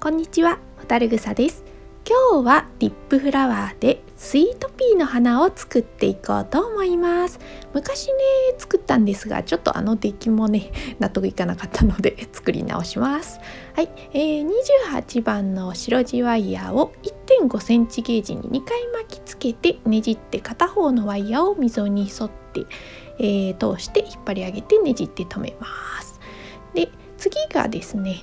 こんにちは、ホタルグサです。今日はディップフラワーでスイートピーの花を作っていこうと思います。昔ね作ったんですが、ちょっと出来もね納得いかなかったので作り直します。はい、28番の白地ワイヤーを 1.5 センチゲージに2回巻きつけてねじって片方のワイヤーを溝に沿って、通して引っ張り上げてねじって止めます。で次がですね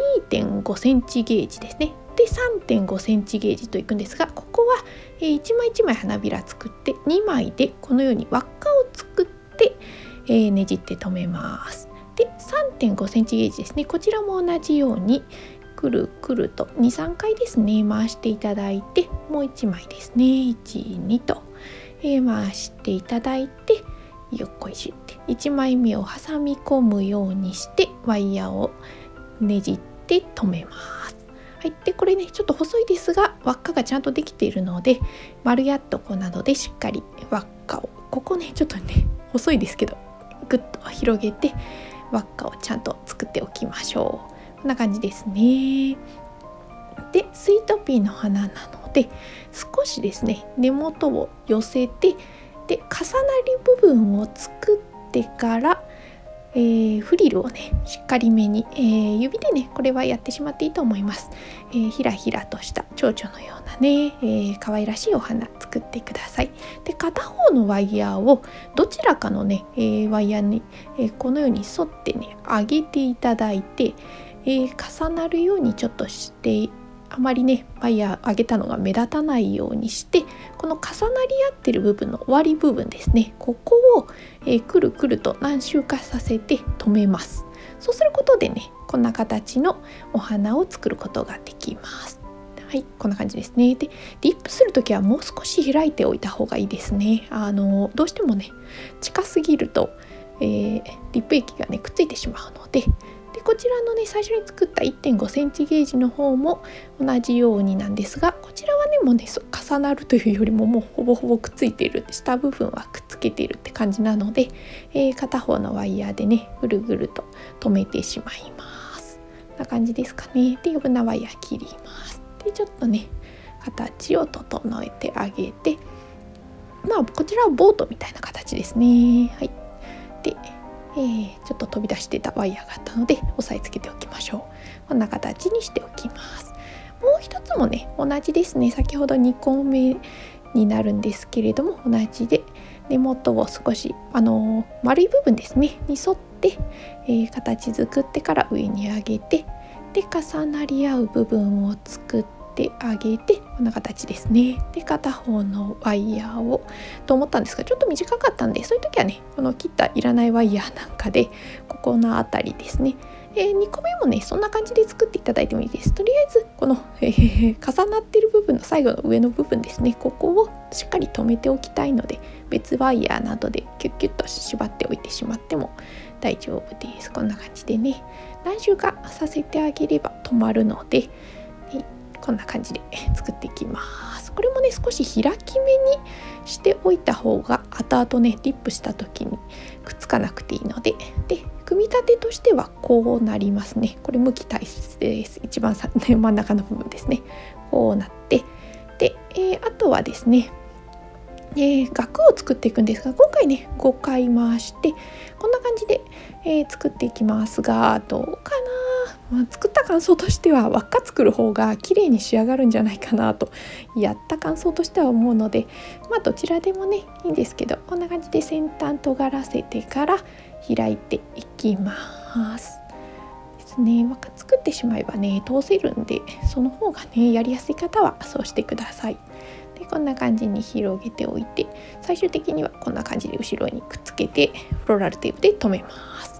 2.5 センチゲージですね。で 3.5 センチゲージといくんですが、ここは1枚1枚花びら作って2枚でこのように輪っかを作ってねじって止めます。で 3.5 センチゲージですね。こちらも同じようにくるくると 2,3 回ですね回していただいて、もう1枚ですね 1,2 と回していただいて、よっこいしょって1枚目を挟み込むようにしてワイヤーをねじって止めます。はい、でこれねちょっと細いですが輪っかがちゃんとできているので、丸やっとこなどでしっかり輪っかをここねちょっとね細いですけどぐっと広げて輪っかをちゃんと作っておきましょう。こんな感じですね。でスイートピーの花なので少しですね根元を寄せて、で重なり部分を作ってからフリルをねしっかりめに、指でねこれはやってしまっていいと思います。ひらひらとした蝶々のようなね、可愛らしいお花作ってください。で片方のワイヤーをどちらかのね、ワイヤーに、このように沿ってね上げていただいて、重なるようにちょっとしてあまりねワイヤー上げたのが目立たないようにして、この重なり合ってる部分の終わり部分ですね、ここを、くるくると何周かさせて止めます。そうすることでねこんな形のお花を作ることができます。はい、こんな感じですね。でディップするときはもう少し開いておいた方がいいですね。どうしてもね近すぎると、ディップ液がねくっついてしまうので、こちらのね最初に作った 1.5 センチゲージの方も同じようになんですが、こちらはねもうね重なるというよりももうほぼほぼくっついている、下部分はくっつけているって感じなので、片方のワイヤーでねぐるぐると止めてしまいます。こんな感じですかね。で余分なワイヤー切ります。でちょっとね形を整えてあげて、こちらはボートみたいな形ですね。はい、でちょっと飛び出してたワイヤーがあったので押さえつけておきましょう。こんな形にしておきます。もう一つもね同じですね。先ほど2個目になるんですけれども同じで、根元を少し丸い部分ですねに沿って、形作ってから上に上げて、で重なり合う部分を作ってあげて、こんな形ですね。で片方のワイヤーをと思ったんですがちょっと短かったんで、そういう時はねこの切ったいらないワイヤーなんかでここのあたりですね、2個目もねそんな感じで作っていただいてもいいです。とりあえずこの、重なっている部分の最後の上の部分ですね、ここをしっかり留めておきたいので別ワイヤーなどでキュッキュッと縛っておいてしまっても大丈夫です。こんな感じでね何周かさせてあげれば止まるので、こんな感じで作っていきます。これもね少し開き目にしておいた方が後々ねディップした時にくっつかなくていいので、組み立てとしてはこうなりますね。これ向き体質です。一番真ん中の部分ですね。こうなって、で、あとはですね額を作っていくんですが、今回ね5回回してこんな感じで、作っていきますが、どうかな、作った感想としては輪っか作る方が綺麗に仕上がるんじゃないかなとやった感想としては思うので、どちらでもねいいんですけど、こんな感じで先端尖らせてから開いていきますですね。輪っか作ってしまえばね通せるんで、その方がねやりやすい方はそうしてください。でこんな感じに広げておいて、最終的にはこんな感じで後ろにくっつけてフローラルテープで留めます。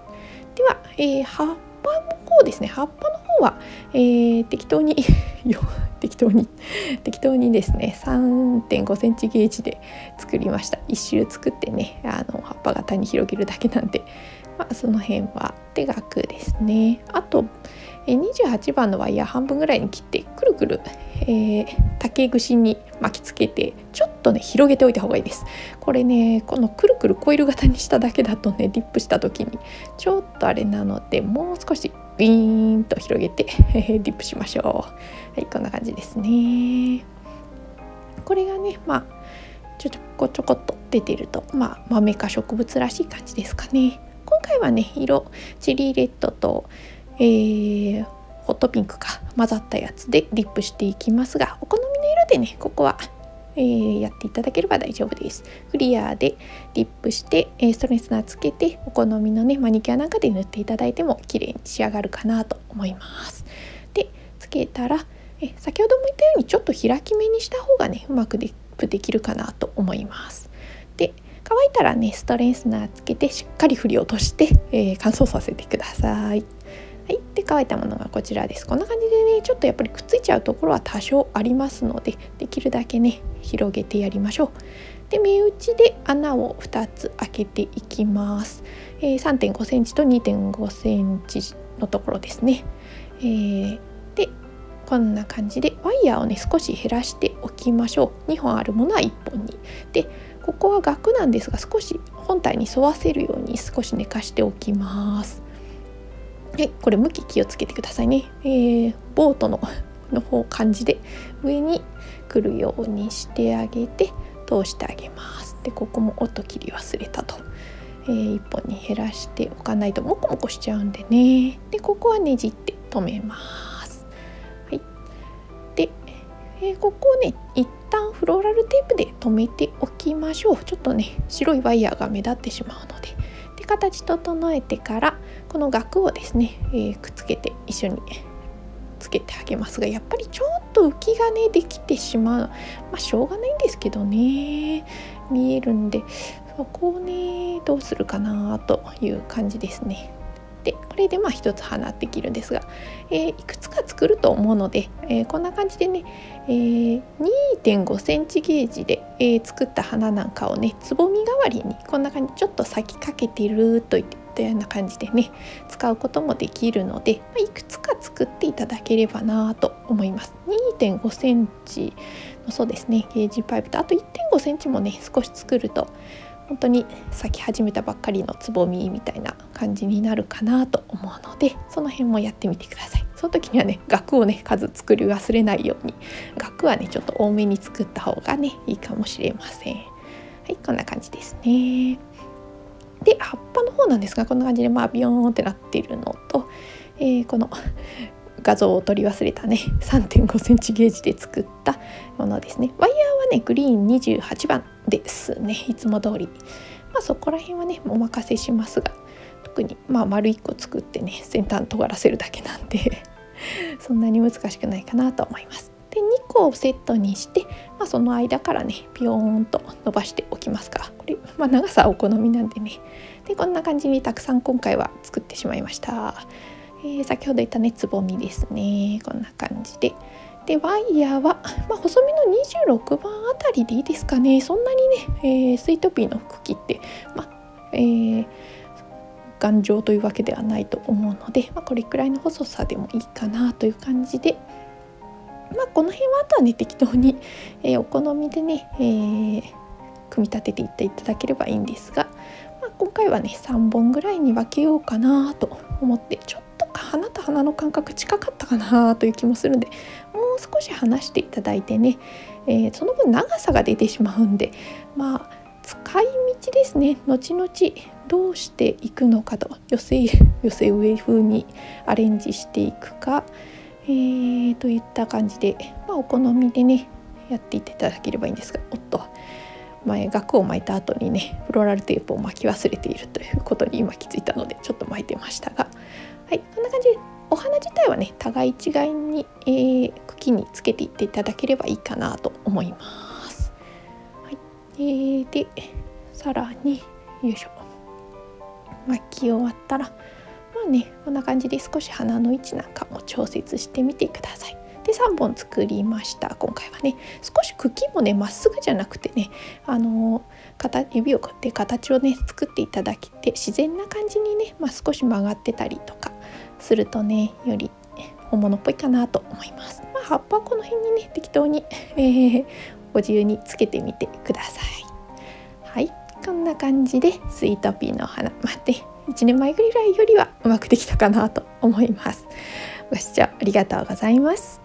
では、葉っぱの方ですね。葉っぱの方は、適当にですね 3.5 センチゲージで作りました。一周作ってね葉っぱ型に広げるだけなんで、その辺はで額ですね。あと、 28番のワイヤー半分ぐらいに切ってくるくる、竹串に巻きつけてちょっとね広げておいた方がいいです。これねこのくるくるコイル型にしただけだとねディップした時にちょっとあれなので、もう少しビーンと広げてディップしましょう。はい、こんな感じですね。これがねちょこちょこっと出てると豆か植物らしい感じですかね。今回はね色チェリーレッドと、ホットピンクか混ざったやつでディップしていきますが、お好みの色でねここは、やっていただければ大丈夫です。クリアでディップして、ストレスナーつけてお好みのねマニキュアなんかで塗っていただいても綺麗に仕上がるかなと思います。でつけたら先ほども言ったようにちょっと開き目にした方がねうまくディップできるかなと思います。で乾いたらねストレスナーつけてしっかり振り落として、乾燥させてください。はい、で乾いたものがこちらです。こんな感じでねちょっとやっぱりくっついちゃうところは多少ありますので、できるだけね広げてやりましょう。で目打ちで穴を2つ開けていきます。3.5 センチと 2.5 センチのところですね。でこんな感じでワイヤーをね少し減らしておきましょう。2本あるものは1本に。でここはガクなんですが少し本体に沿わせるように少し寝かしておきます。はい、これ向き気をつけてくださいね。ボートの方感じで上に来るようにしてあげて通してあげます。でここも音切り忘れたと、1本に減らしておかないとモコモコしちゃうんでね。でここはねじって留めます。はい、で、ここをね一旦フローラルテープで留めておきましょう。ちょっとね白いワイヤーが目立ってしまうので。で形整えてからこのガクをですね、くっつけて一緒につけてあげますが、やっぱりちょっと浮きがねできてしまう。しょうがないんですけどね、見えるんでそこをねどうするかなという感じですね。でこれで一つ花できるんですが、いくつか作ると思うので、こんな感じでね、2.5 センチゲージで、作った花なんかをねつぼみ代わりにこんな感じちょっと咲きかけてるといったような感じでね使うこともできるので、いくつか作っていただければなと思います。2.5 センチのそうですねゲージパイプとあと 1.5 センチもね少し作ると本当に咲き始めたばっかりのつぼみみたいな感じになるかなと思うので、その辺もやってみてください。その時にはねガクをね数作り忘れないように、ガクはねちょっと多めに作った方がねいいかもしれません。はい、こんな感じですね。で葉っぱの方なんですが、こんな感じでビヨーンってなっているのと、この画像を取り忘れたね 3.5 センチゲージで作ったものですね。ワイヤーはねグリーン28番ですね。いつも通りそこら辺はねお任せしますが、特に丸1個作ってね先端尖らせるだけなんでそんなに難しくないかなと思います。で2個をセットにして、その間からねピヨーンと伸ばしておきますが、これ、長さはお好みなんでね。でこんな感じにたくさん今回は作ってしまいました。先ほど言ったねつぼみですね。こんな感じで。でワイヤーは、細身の26番あたりでいいですかね。そんなにね、スイートピーの茎って、頑丈というわけではないと思うので、これくらいの細さでもいいかなという感じで、この辺はあとはね適当に、お好みでね、組み立てていっていただければいいんですが、今回はね3本ぐらいに分けようかなと思って、ちょっと花と花の間隔近かったかなという気もするので、もう少し離していただいてね、その分長さが出てしまうんで、使い道ですね。後々どうしていくのかと、寄せ植え風にアレンジしていくか、といった感じで、お好みでねやっていっていただければいいんですが、ガクを巻いた後にねフローラルテープを巻き忘れているということに今気づいたのでちょっと巻いてましたが、はい、こんな感じでお花自体はね互い違いに、茎につけていっていただければいいかなと思います。はい、でさらによいしょ、巻き終わったらこんな感じで少し花の位置なんかも調節してみてください。で3本作りました。今回はね少し茎もねまっすぐじゃなくてね、指をこうやって形をね作っていただけて自然な感じにね、少し曲がってたりとかするとねより本物っぽいかなと思います。葉っぱはこの辺にね適当に、ご自由につけてみてください。はい、こんな感じでスイートピーの花、1年前ぐらいよりはうまくできたかなと思います。ご視聴ありがとうございます。